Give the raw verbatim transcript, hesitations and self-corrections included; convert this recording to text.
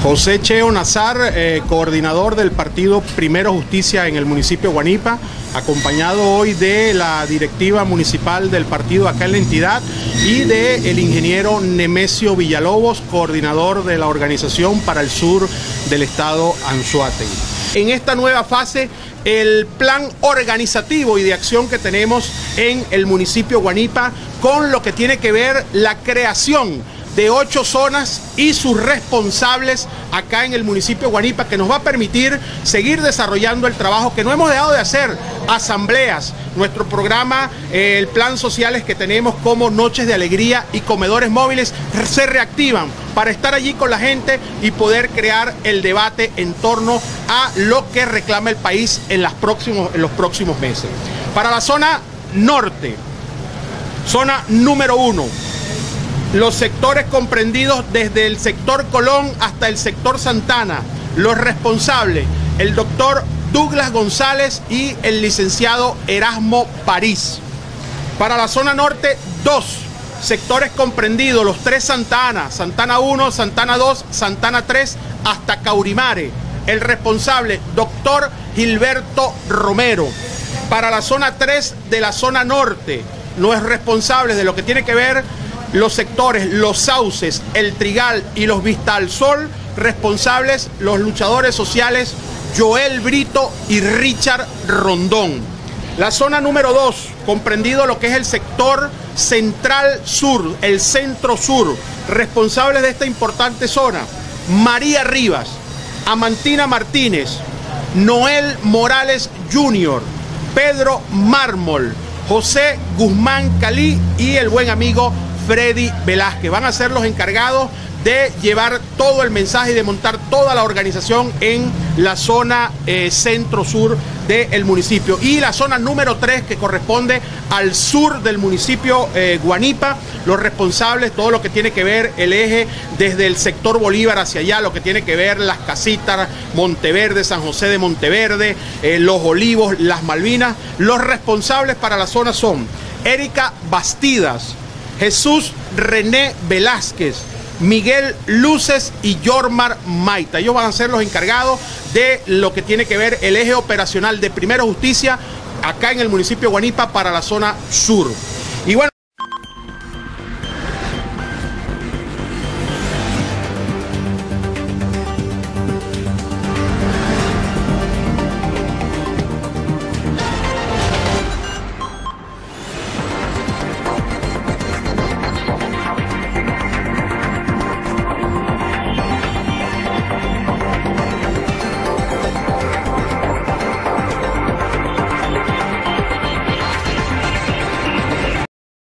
José Cheo Nazar, eh, coordinador del partido Primero Justicia en el municipio de Guanipa, acompañado hoy de la directiva municipal del partido acá en la entidad y de el ingeniero Nemesio Villalobos, coordinador de la organización para el sur del estado Anzoátegui. En esta nueva fase, el plan organizativo y de acción que tenemos en el municipio de Guanipa con lo que tiene que ver la creación de ocho zonas y sus responsables acá en el municipio de Guanipa, que nos va a permitir seguir desarrollando el trabajo que no hemos dejado de hacer, asambleas, nuestro programa, eh, el plan sociales que tenemos como Noches de Alegría y Comedores Móviles se reactivan para estar allí con la gente y poder crear el debate en torno a lo que reclama el país en, las próximos, en los próximos meses. Para la zona norte, zona número uno, los sectores comprendidos desde el sector Colón hasta el sector Santana, los responsables, el doctor Douglas González y el licenciado Erasmo París. Para la zona norte, dos sectores comprendidos, los tres Santana, Santana uno, Santana dos, Santana tres, hasta Caurimare. El responsable, doctor Gilberto Romero. Para la zona tres de la zona norte, los responsables de lo que tiene que ver los sectores Los Sauces, El Trigal y los Vista al Sol, responsables los luchadores sociales Joel Brito y Richard Rondón. La zona número dos, comprendido lo que es el sector Central Sur, el Centro Sur, responsables de esta importante zona, María Rivas, Amantina Martínez, Noel Morales junior, Pedro Mármol, José Guzmán Calí y el buen amigo Freddy Velázquez. Van a ser los encargados de llevar todo el mensaje y de montar toda la organización en la zona eh, centro-sur del municipio. Y la zona número tres, que corresponde al sur del municipio eh, Guanipa, los responsables, todo lo que tiene que ver el eje desde el sector Bolívar hacia allá, lo que tiene que ver Las Casitas, Monteverde, San José de Monteverde, eh, Los Olivos, Las Malvinas. Los responsables para la zona son Erika Bastidas, Jesús René Velázquez, Miguel Luces y Yormar Maita. Ellos van a ser los encargados de lo que tiene que ver el eje operacional de Primero Justicia acá en el municipio de Guanipa para la zona sur.